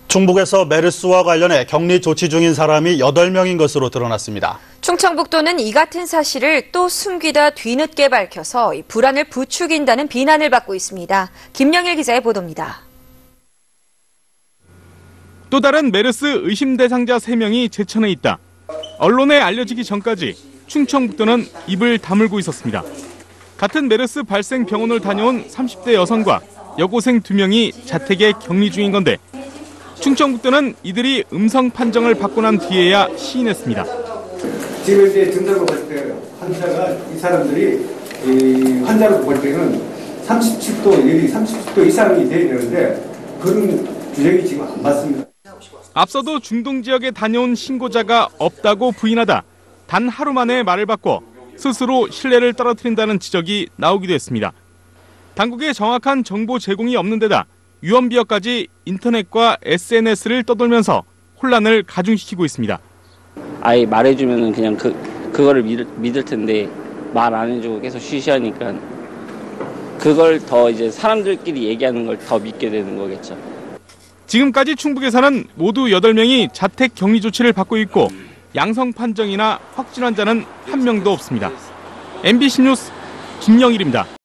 충북에서 메르스와 관련해 격리 조치 중인 사람이 8명인 것으로 드러났습니다. 충청북도는 이 같은 사실을 또 숨기다 뒤늦게 밝혀서 불안을 부추긴다는 비난을 받고 있습니다. 김영일 기자의 보도입니다. 또 다른 메르스 의심 대상자 3명이 제천에 있다. 언론에 알려지기 전까지 충청북도는 입을 다물고 있었습니다. 같은 메르스 발생 병원을 다녀온 30대 여성과 여고생 2명이 자택에 격리 중인 건데 충청북도는 이들이 음성 판정을 받고 난 뒤에야 시인했습니다. 지금 이제 증상을 볼 때 환자가 이 사람들이 환자로 볼 때는 37도 이상이 돼야 되는데 그런 규정이 지금 안 받습니다. 앞서도 중동 지역에 다녀온 신고자가 없다고 부인하다 단 하루 만에 말을 바꿔 스스로 신뢰를 떨어뜨린다는 지적이 나오기도 했습니다. 당국의 정확한 정보 제공이 없는 데다 유언비어까지 인터넷과 SNS를 떠돌면서 혼란을 가중시키고 있습니다. 아예 말해주면 그냥 그거를 믿을 텐데 말 안 해주고 계속 쉬쉬하니까 그걸 더 이제 사람들끼리 얘기하는 걸 더 믿게 되는 거겠죠. 지금까지 충북에서는 모두 8명이 자택 격리 조치를 받고 있고 양성 판정이나 확진 환자는 한 명도 없습니다. MBC 뉴스 김영일입니다.